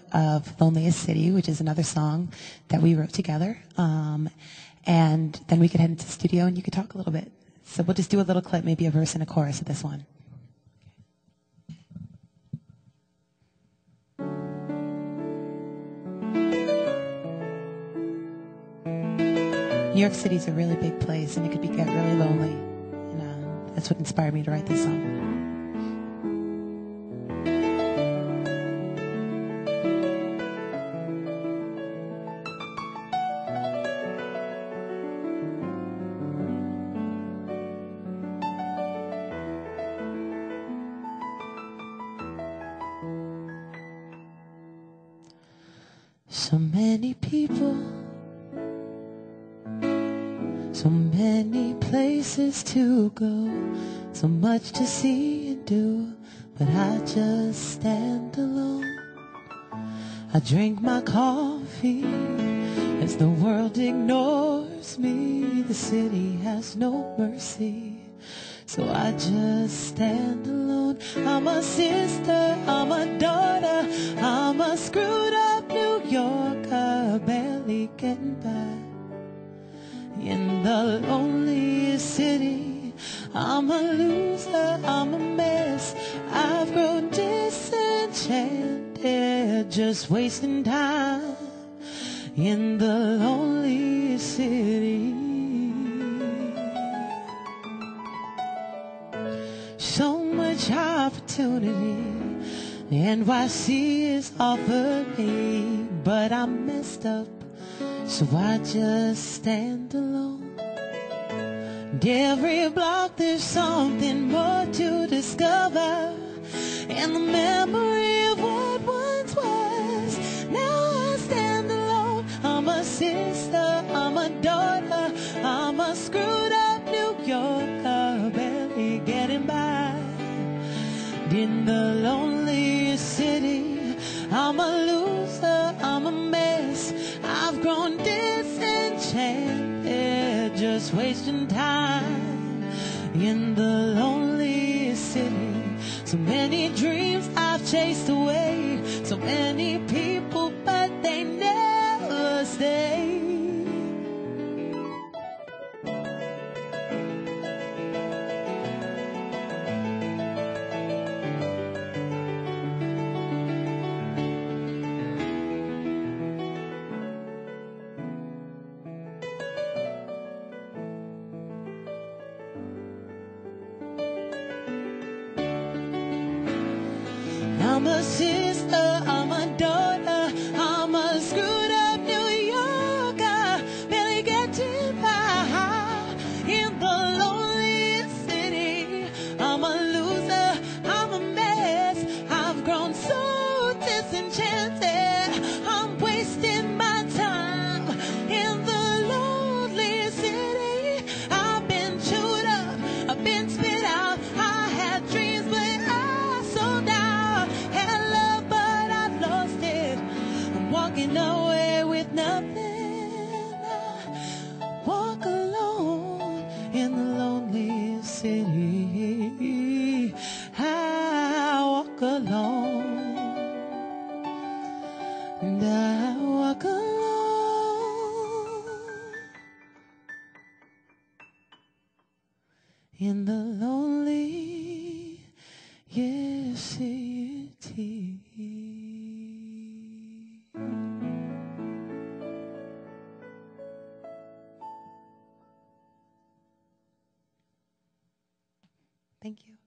of Loneliest City, which is another song that we wrote together. And then we could head into the studio and you could talk a little bit. So we'll just do a little clip, maybe a verse and a chorus of this one. New York City is a really big place, and it could get really lonely. And that's what inspired me to write this song. So many people, so many places to go, so much to see and do, but I just stand alone. I drink my coffee as the world ignores me. The city has no mercy, so I just stand alone. I'm a sister, I'm a daughter, I'm a screwed up New Yorker, barely getting by. In the loneliest city, I'm a loser, I'm a mess. I've grown disenchanted, just wasting time in the loneliest city. So much opportunity NYC is offered me, but I'm messed up, so I just stand alone. And every block there's something more to discover, and the memory of what once was. Now I stand alone. I'm a sister, I'm a daughter, I'm a screwed up New Yorker, barely getting by. In the loneliest city, I'm a loser, I'm a mess. I've grown disenchanted, just wasting time in the loneliest city. So many dreams I've chased away, so many people, but they never stay. I'm a sister, I'm a daughter, I'm a screwed up New Yorker, barely getting by in the loneliest city. I'm a loser, I'm a mess. I've grown so disenchanted, I'm wasting my time in the loneliest city. I've been chewed up, I've been spit out. I had dreams, but I sold out. Walking away with nothing. I walk alone in the loneliest city. I walk alone, and I walk alone in the loneliest city. Thank you.